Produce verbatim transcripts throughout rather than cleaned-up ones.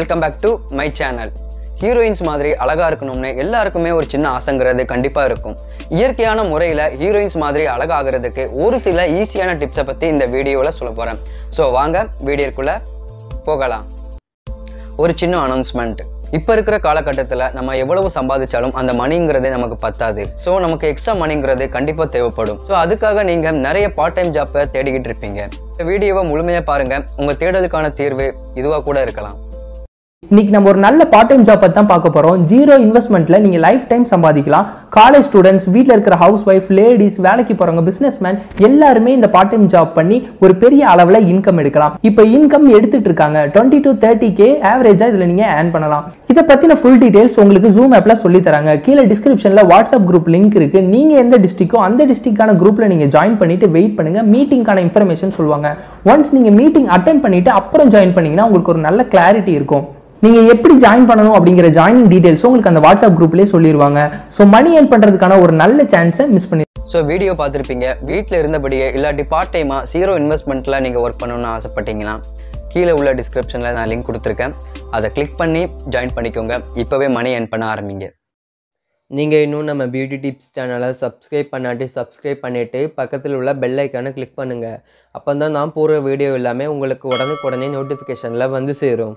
Welcome back to my channel. Heroines மாதிரி அழகா இருக்கணும்னு எல்லாருக்குமே ஒரு சின்ன ஆசைங்கிறது கண்டிப்பா இருக்கும். இயற்கையான முறையில ஹீரோயின்ஸ் மாதிரி அழகாகிறதுக்கு ஒரு சில ஈஸியான டிப்ஸை பத்தி இந்த வீடியோல சொல்ல போறேன். ஸோ வாங்க வீடியோக்குள்ள போகலாம். ஒரு சின்ன அனௌன்ஸ்மெண்ட். இப்ப இருக்கிற காலகட்டத்தில் நம்ம எவ்வளவு சம்பாதிச்சாலும் அந்த மணிங்கிறது நமக்கு பத்தாது. ஸோ நமக்கு எக்ஸ்ட்ரா மணிங்கிறது கண்டிப்பா தேவைப்படும். ஸோ அதுக்காக நீங்க நிறைய பார்ட் டைம் ஜாப்பை தேடிக்கிட்டு இருப்பீங்க. இந்த வீடியோவை முழுமையா பாருங்க. உங்க தேடலுக்கான தீர்வு இதுவா கூட இருக்கலாம். இன்னைக்கு நம்ம ஒரு நல்ல பார்ட் டைம் ஜாப் தான் பார்க்க போறோம். ஜீரோ இன்வெஸ்ட்மெண்ட்ல நீங்க லைஃப் டைம் சம்பாதிக்கலாம். காலேஜ் ஸ்டூடெண்ட்ஸ், வீட்டில் இருக்கிற ஹவுஸ் ஒய்ஃப், லேடிஸ், வேலைக்கு போறவங்க, பிசினஸ் மேன் எல்லாருமே இந்த பார்ட் டைம் ஜாப் பண்ணி ஒரு பெரிய அளவுல இன்கம் எடுக்கலாம். இப்போ இன்கம் எடுத்துட்டு இருக்காங்க. டுவெண்ட்டி டு தேர்ட்டி கே ஆவரேஜா இதுல நீங்க ஏர்ன் பண்ணலாம். இதை பத்தின ஃபுல் டீடைல்ஸ் உங்களுக்கு ஜூம் ஆப்ல சொல்லி தராங்க. கீழே டிஸ்கிரிப்ஷன்ல வாட்ஸ்அப் குரூப் லிங்க் இருக்கு. நீங்க எந்த டிஸ்ட்ரிக்டோ அந்த டிஸ்ட்ரிக்டான குரூப்ல நீங்க ஜாயின் பண்ணிட்டு வெயிட் பண்ணுங்க. மீட்டிங்கான இன்ஃபர்மேஷன் சொல்லுவாங்க. ஒன்ஸ் நீங்க மீட்டிங் அட்டென்ட் பண்ணிட்டு அப்புறம் ஜாயின் பண்ணீங்கன்னா உங்களுக்கு ஒரு நல்ல கிளாரிட்டி இருக்கும். நீங்க எப்படி ஜாயின் பண்ணணும் அப்படிங்கிற ஜாயினிங் டீடைல்ஸ் உங்களுக்கு அந்த வாட்ஸ்அப் குரூப்லயே சொல்லிடுவாங்க. ஸோ மணி ஏர்ன் பண்றதுக்கான ஒரு நல்ல சான்ஸை மிஸ் பண்ணி. ஸோ வீடியோ பார்த்துருப்பீங்க. வீட்டில் இருந்தபடியே இல்லாட்டி பார்ட் டைமா ஜீரோ இன்வெஸ்ட்மெண்ட்ல நீங்க ஒர்க் பண்ணணும்னு ஆசைப்பட்டீங்கன்னா கீழே உள்ள டிஸ்கிரிப்ஷன்ல நான் லிங்க் கொடுத்துருக்கேன். அதை கிளிக் பண்ணி ஜாயின் பண்ணிக்கோங்க. இப்பவே மணி ஏர்ன் பண்ண ஆரம்பிங்க. நீங்கள் இன்னும் நம்ம பியூட்டி டிப்ஸ் சேனலை சப்ஸ்கிரைப் பண்ணாட்டி சப்ஸ்கிரைப் பண்ணிவிட்டு பக்கத்தில் உள்ள பெல் ஐக்கானை கிளிக் பண்ணுங்கள். அப்போ தான் நான் போடுற வீடியோ எல்லாமே உங்களுக்கு உடனுக்குடனே நோட்டிஃபிகேஷனில் வந்து சேரும்.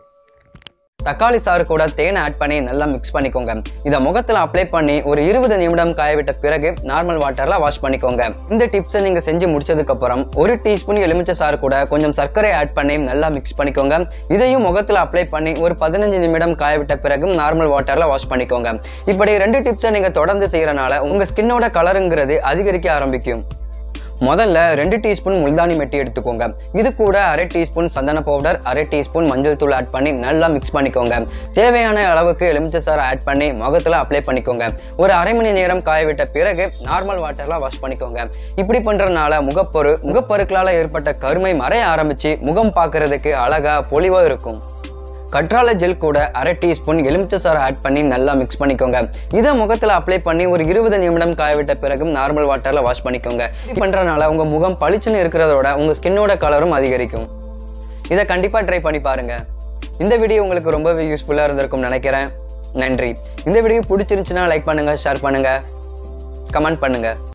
தக்காளி சாறு கூட தேனை ஆட் பண்ணி நல்லா மிக்ஸ் பண்ணிக்கோங்க. இதை முகத்தில் அப்ளை பண்ணி ஒரு இருபது நிமிடம் காய விட்ட பிறகு நார்மல் வாட்டர்ல வாஷ் பண்ணிக்கோங்க. இந்த டிப்ஸை நீங்க செஞ்சு முடிச்சதுக்கு அப்புறம் ஒரு டீஸ்பூன் எலுமிச்சை சாறு கூட கொஞ்சம் சர்க்கரை ஆட் பண்ணி நல்லா மிக்ஸ் பண்ணிக்கோங்க. இதையும் முகத்தில் அப்ளை பண்ணி ஒரு பதினஞ்சு நிமிடம் காய விட்ட பிறகு நார்மல் வாட்டர்ல வாஷ் பண்ணிக்கோங்க. இப்படி ரெண்டு டிப்ஸை நீங்க தொடர்ந்து செய்யறனால உங்க ஸ்கின்னோட கலருங்கிறது அதிகரிக்க ஆரம்பிக்கும். முதல்ல ரெண்டு டீஸ்பூன் முல்தானி மெட்டி எடுத்துக்கோங்க. இது கூட அரை டீஸ்பூன் சந்தன பவுடர், அரை டீஸ்பூன் மஞ்சள் தூள் ஆட் பண்ணி நல்லா மிக்ஸ் பண்ணிக்கோங்க. தேவையான அளவுக்கு எலுமிச்சை சாறு ஆட் பண்ணி முகத்துல அப்ளை பண்ணிக்கோங்க. ஒரு அரை மணி நேரம் காய விட்ட பிறகு நார்மல் வாட்டர்ல வாஷ் பண்ணிக்கோங்க. இப்படி பண்றதுனால முகப்பொரு முகப்பொருட்களால ஏற்பட்ட கருமை மறைய ஆரம்பிச்சு முகம் பார்க்கறதுக்கு அழகா பொலிவா இருக்கும். கற்றாழை ஜெல் கூட அரை டீஸ்பூன் எலுமிச்சை சாறு ஆட் பண்ணி நல்லா மிக்ஸ் பண்ணிக்கோங்க. இதை முகத்தில் அப்ளை பண்ணி ஒரு இருபது நிமிடம் காய விட்ட பிறகு நார்மல் வாட்டர்ல வாஷ் பண்ணிக்கோங்க. இது பண்றதுனால உங்க முகம் பளிச்சுன்னு இருக்கிறதோட உங்க ஸ்கின்னோட கலரும் அதிகரிக்கும். இதை கண்டிப்பா ட்ரை பண்ணி பாருங்க. இந்த வீடியோ உங்களுக்கு ரொம்பவே யூஸ்ஃபுல்லா இருந்திருக்கும் நினைக்கிறேன். நன்றி. இந்த வீடியோ பிடிச்சிருந்துச்சுன்னா லைக் பண்ணுங்க, ஷேர் பண்ணுங்க, கமெண்ட் பண்ணுங்க.